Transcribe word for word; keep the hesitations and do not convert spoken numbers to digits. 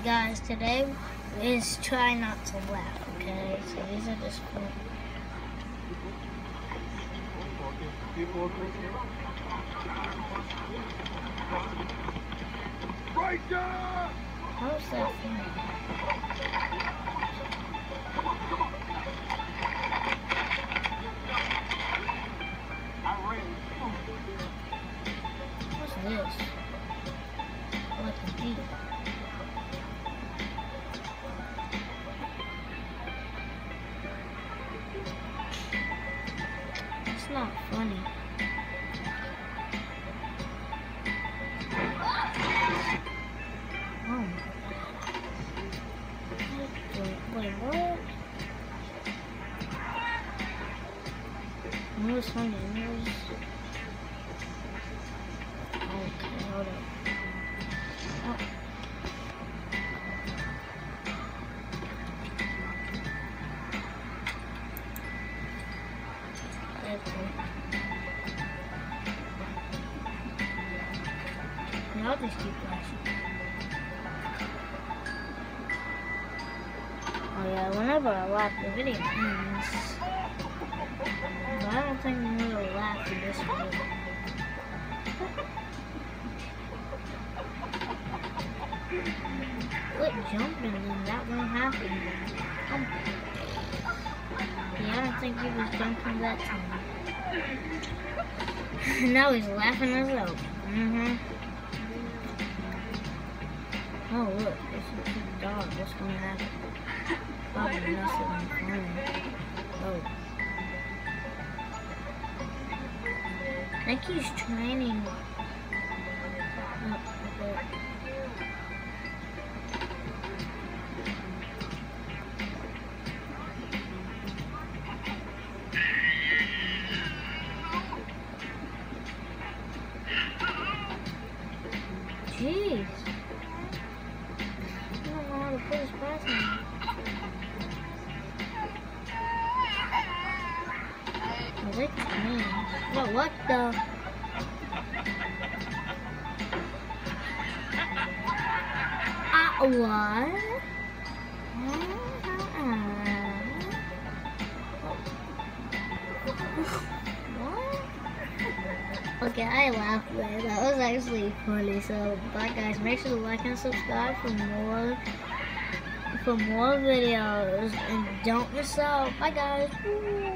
guys, today is try not to laugh, okay? So these are just fun. How's that funny? What's this? Like a beat. It's not funny. Oh my God. Wait, what? No, it's funny. Okay, hold up. Oh. And I'll just keep flashing. Oh yeah, whenever I laugh, the video ends. But I don't think I'm gonna laugh in this video. Quit jumping and that won't happen. Um, yeah, I don't think he was jumping that time. Now he's laughing us out. Mm-hmm. Oh look, this is a big dog. What's gonna happen? Probably nothing funny. Oh. I think he's training. Oh, okay. Jeez. I don't know how to put his pass on. Oh, look at me. But what the? Uh, what? Okay, I laughed there. That was actually funny. So, bye guys. Make sure to like and subscribe for more for more videos, and don't miss out. Bye guys.